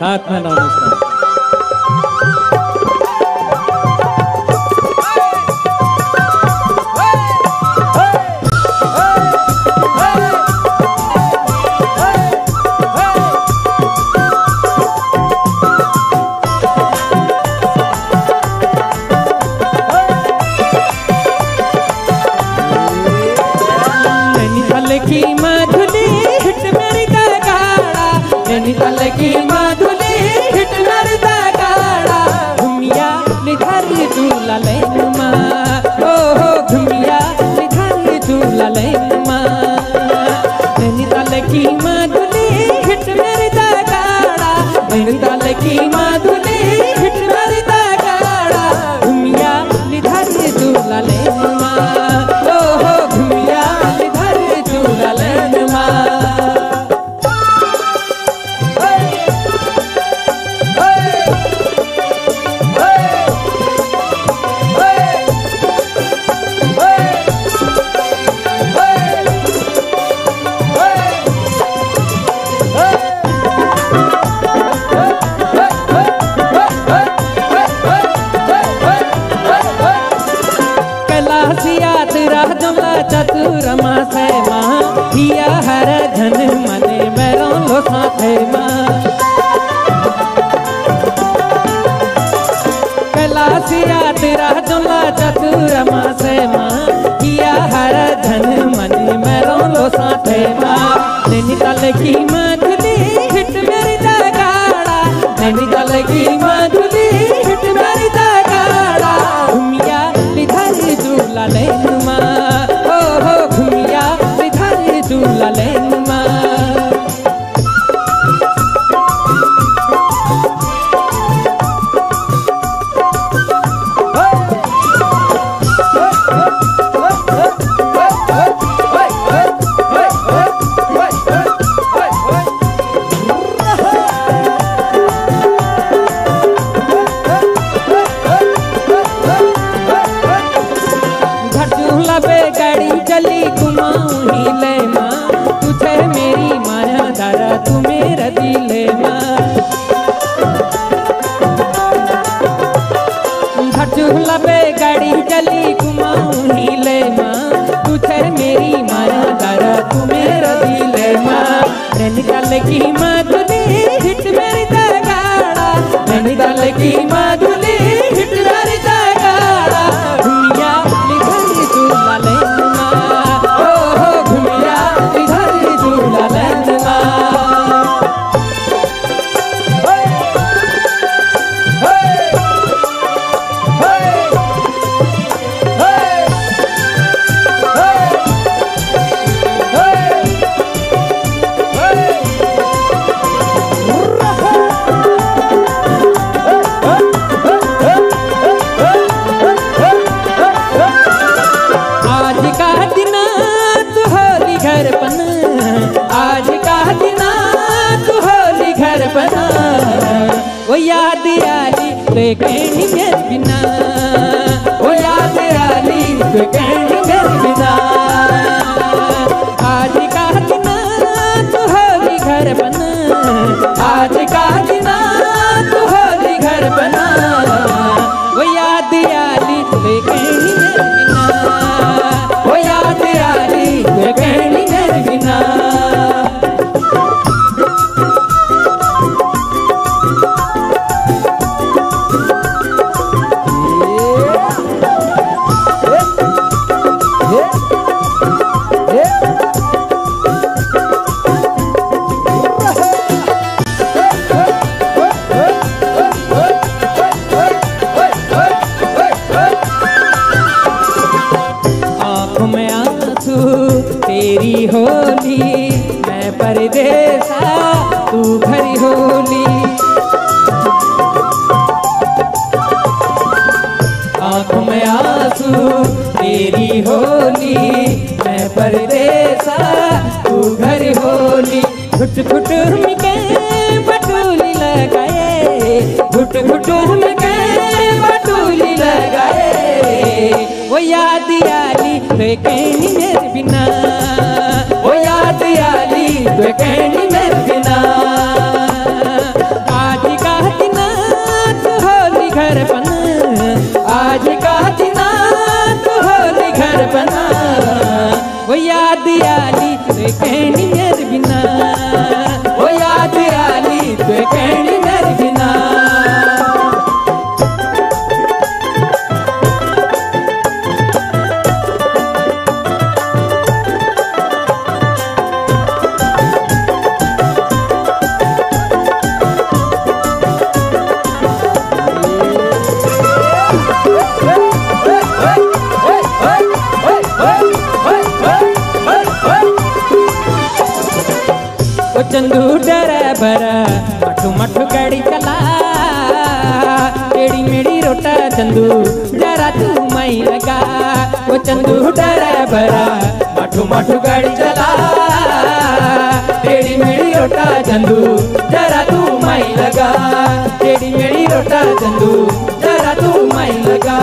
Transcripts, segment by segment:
साथ में नमस्कार। की माधुली हिट मेरी दागाड़ा, नैनीताल की माधुली हिट मेरी दागाड़ा, घुमिया निधार झूला लेन माँ, ओ हो घुमिया निधार झूला लेन माँ। नैनीताल की माधुली हिट मेरी दागाड़ा, नैनीताल की माधुली हिट मेरी दागाड़ा, घुमिया निधार झूला लेन माँ, ओ हो घुमिया चतुर माँ से माँ हिया हर धन मने मेरो लो साथे माँ। कैलाशिया तेरा जुमला चतुर माँ से माँ हिया हर धन मने मेरो लो साथे माँ। नैनीताल की माधुली हिट मेरी दागाड़ा, नैनीताल की माधुली हिट मेरी दागाड़ा, घुमिया निधार झूला लेन माँ, घुमिया निधार झूला लेन माँ। गाड़ी चली घुमाऊं ही ले माँ, तुझे मेरी माया दारा तू मेरा दिले माँ। झूला पे गाड़ी चली घुमाऊं ही ले माँ, तुझे मेरी माया दारा तू मेरा दिले माँ। नैनीताल की माधुली हिट मेरी दागाड़ा, नैनीताल की माधुली हिट मेरी दागाड़ा, घुमिया निधार झूला लेन माँ, ओ हो घुमिया निधार झूला लेन माँ। आज का दिना तू होली घर बना, वो याद आली ते कहनी मेरे बिना, वो याद आली ते कहनी मेरे बिना। आज का दिना तू होली घर बना, आज का दिना तू होली घर बना, वो याद आली ते कहनी मेरे बिना, वो याद आली ते कहनी मेरे बिना। तेरी होली मैं परदेसा तू घरी होली, आँखों में आंसू तेरी होली मैं परदेसा तू घरी होली। घुट घुट हमके बटूली लगाए, घुट घुट हमके बटूली लगाए, वो याद आली तो कहनी मेरे बिना, वो याद आली तो कहनी मेरे बिना। आज चंदू ड्राइवर मठू मठू गाड़ी चला, टेढ़ी मेढ़ी रोटा चंदू जरा तू मई लगा। वो चंदू ड्राइवर मठू मठू गाड़ी चला, टेढ़ी मेढ़ी रोटा चंदू जरा तू मई लगा, टेढ़ी मेढ़ी रोटा चंदू जरा तू मई लगा।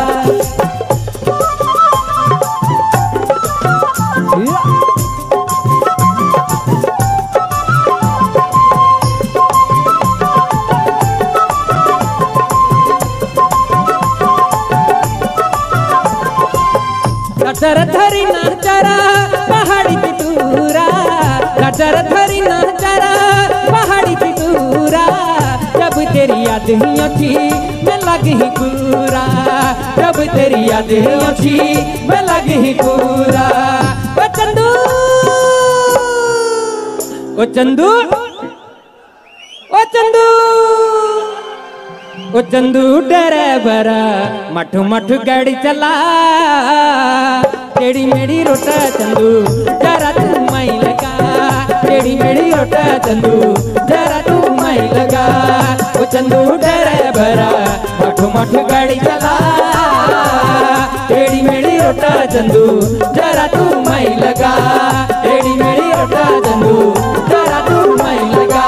गजर धरी नाचारा पहाड़ी की दूरा, गजर धरी नाचारा पहाड़ी की दूरा, जब तेरी याद ही अच्छी मैं लगी पूरा, जब तेरी याद ही अच्छी मैं लगी पूरा। ओ चंदू, ओ चंदू, ओ चंदू, ओ चंदू ड्राइवर मठू मठू गाड़ी चला, टेढ़ी मेढ़ी रोटा चंदू जरा तू मई लगा, टेढ़ी मेढ़ी रोटा चंदू जरा तू मई लगा। ओ चंदू ड्राइवर मठू मठू गाड़ी चला, टेढ़ी मेढ़ी रोटा चंदू जरा तू मई लगा, टेढ़ी मेढ़ी रोटा चंदू जरा तू मई लगा।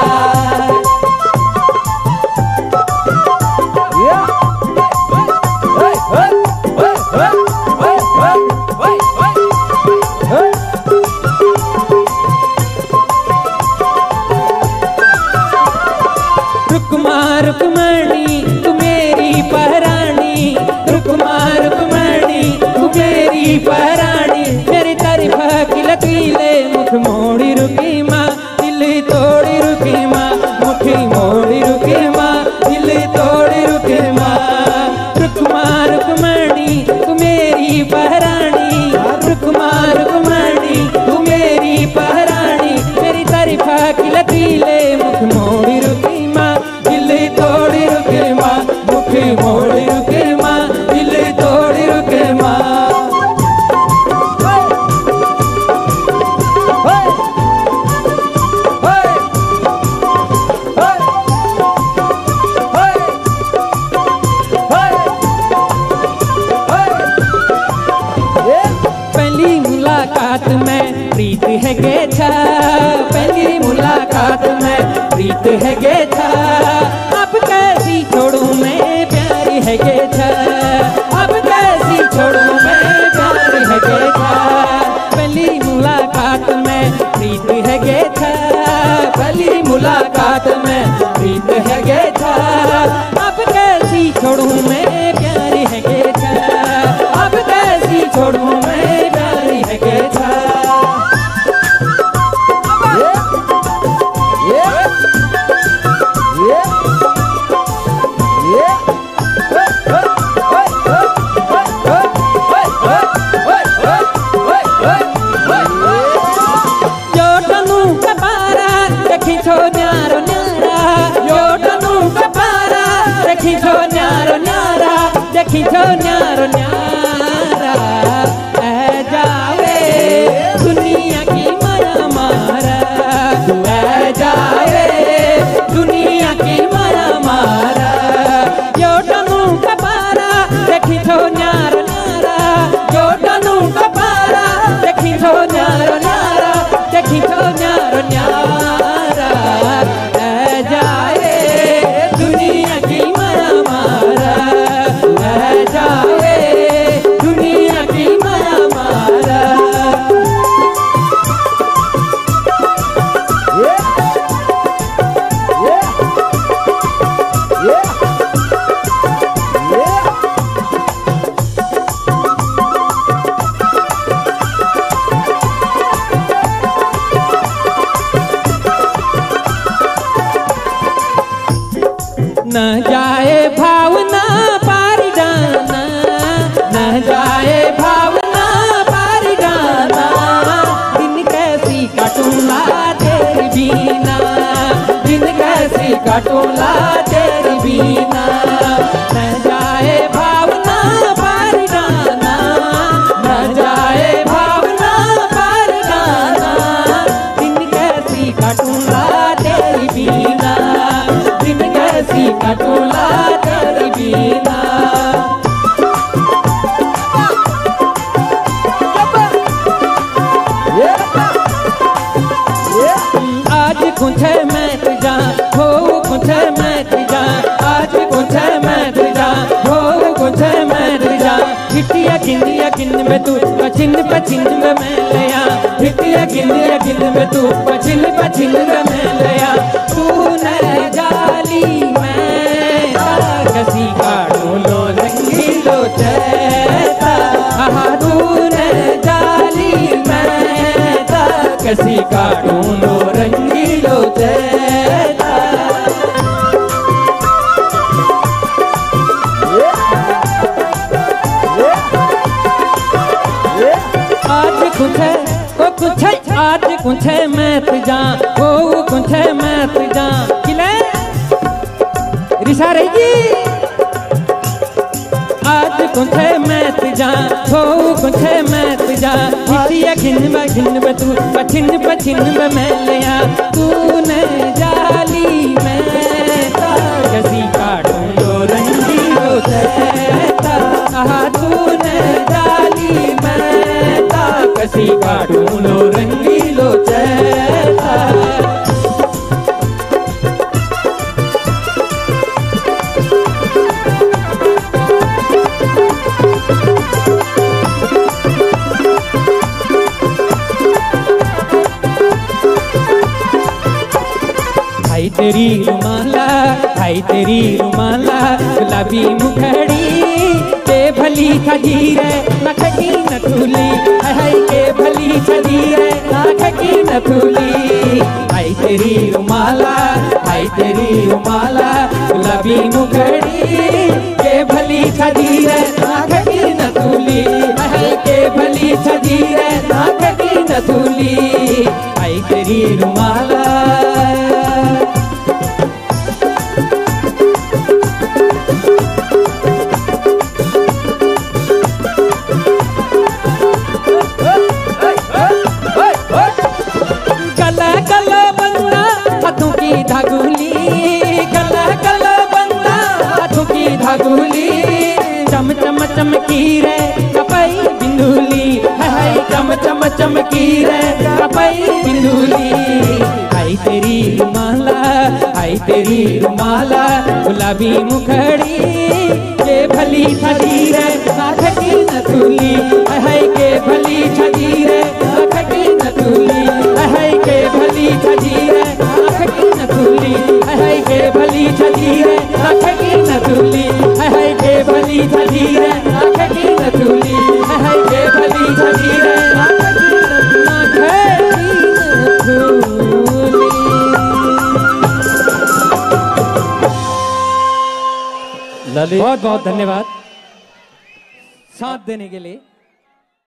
रुकमा रुकमणी तू मेरी पहरानी, रुकमा रुकमणी तू मेरी पहरानी, मेरी तारीफ की लकीले मुख मोड़ी रुकी माँ, दिल तोड़ी रुकी माँ, मुखी मोड़ी रुकी माँ, दिल तोड़ी रुकी माँ। रुकमा रुकमणी तू मेरी पहरानी, रुकमा रुकमणी तू मेरी पहरानी, मेरी तारीफ की लकीले मुख मोड़ी रुकी माँ, दिल तोड़ी रुके माँ, मुखी मोड़ी रुके माँ, दिल तोड़ी रुके माँ। पहली मुलाकात में प्रीत है गे था, पहली मुलाकात में प्रीत है गे था, अब कैसी छोड़ूं मैं प्यारी है गे था, अब कैसी छोड़ूं मैं प्यारी है गे था। पहली मुलाकात में प्रीत है गे था, पहली मुलाकात में प्रीत है गे था, अब कैसी छोड़ूं मैं प्यारी है गे था, अब कैसी छोड़ूं मैं प्यारी है गे था। खींचो न्यारो न्यारा ऐ जावे दुनिया की माया मारा, ऐ जावे दुनिया की माया मारा, यो टनू कपारा खींचो न्यारो न्यारा, यो टनू कपारा खींचो न्यारो न्यारा, खींचो न्यारो न्यारा ऐ जावे दुनिया की माया मारा, जावे दुनिया की माया मारा। न जाए भावना पारी जाना, न जाए भावना पारी जाना, दिन कैसी काटूंगा तेरी बीना, दिन कैसी काटूंगा तेरी बीना। न जाए भावना पारी जाना, न जाए भावना पारी जाना, दिन कैसी काटूंगा कैसी कटोला कर बीना। आज कुछ मैं तुझा हो कुछ मैं तुझा, आज कुछ मैं तुझा हो कुछ मैं तुझा। हिटिया गिन में तू पचिन में मैं लिया, हिटिया गिन में तू पचिन में मैं लिया। तू न जाली मैं कसी काटूलो रंगीलो चैता, तू न जाली मैं कसी काटूलो रंगीलो चैता। आज कुछ मैं तुझा वो कुछ मैं तुझा किले रिसा रहेगी। आज कुछ मैं तुझा वो कुछ मैं तुझा, हिटिया गिन में तू पचिन में मैं लिया। तू न जाली मैं कसी काटूलो रंगीलो चैता, तू न जाली मैं कसी काटूलो रंगीलो चैता। हाय तेरी रुमाला, हाय तेरी रुमाला, गुलाबी मुखड़ी के भली खजीरे नख की नथुली, हाय के भली खजीरे नख की नथुली। हाय तेरी रुमाला, हाय तेरी रुमाला, गुलाबी मुखड़ी के भली खजीरे नख की नथुली, हाय के भली खजीरे नख की नथुली। हाय तेरी रुमाला। धागुली गला गला बंदा हाथों की धागुली, चम चम चमकी रे कपई बिंदुली, हाय चम चम चमकी रे कपई बिंदुली। हाय तेरी रुमाला, हाय तेरी रुमाला, गुलाबी मुखड़ी के भली छदी रे नाथ की नथुली, हाय के भली छदी रे नाथ की नथुली, हाय के भली छदी रे नाथ की नथुली, हाय के भली छदी रे नाथ की नथुली, हाय के भली छदी रे नाथ की नथुली, हाय के भली छदी रे नाथ की नथुली। ललित बहुत बहुत धन्यवाद साथ देने के लिए।